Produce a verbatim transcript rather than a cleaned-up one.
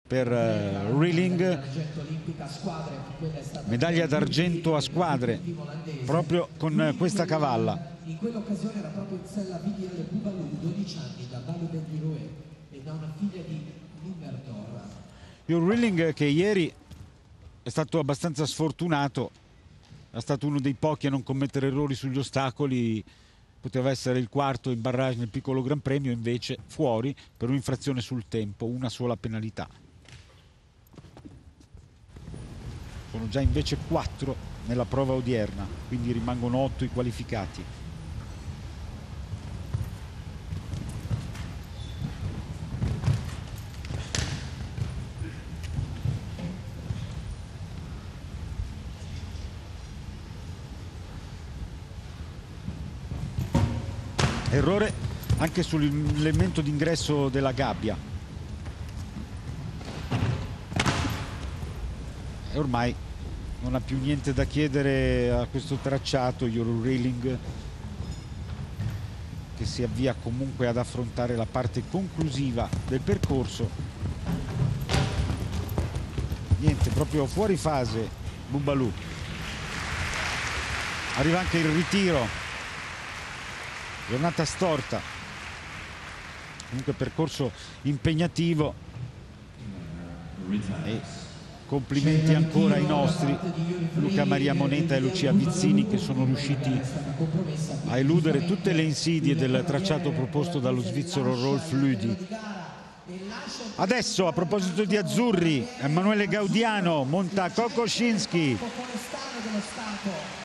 per uh, Reeling, medaglia d'argento a squadre proprio con questa cavalla. In quell'occasione era proprio in sella V D L Bubalù, dodici anni, da Valle Bendiroe, e da una figlia di Nummerdor. Il Reeling, che ieri è stato abbastanza sfortunato, è stato uno dei pochi a non commettere errori sugli ostacoli, poteva essere il quarto in barrage nel piccolo Gran Premio, invece fuori per un'infrazione sul tempo, una sola penalità. Sono già invece quattro nella prova odierna, quindi rimangono otto i qualificati. Errore anche sull'elemento d'ingresso della gabbia. E ormai non ha più niente da chiedere a questo tracciato, Euro Reeling, che si avvia comunque ad affrontare la parte conclusiva del percorso. Niente, proprio fuori fase Bubalù. Arriva anche il ritiro. Giornata storta, comunque percorso impegnativo, e complimenti ancora ai nostri Luca Maria Moneta e Lucia Vizzini, che sono riusciti a eludere tutte le insidie del tracciato proposto dallo svizzero Rolf Lüdi. Adesso, a proposito di azzurri, Emanuele Gaudiano monta Kokoschinski.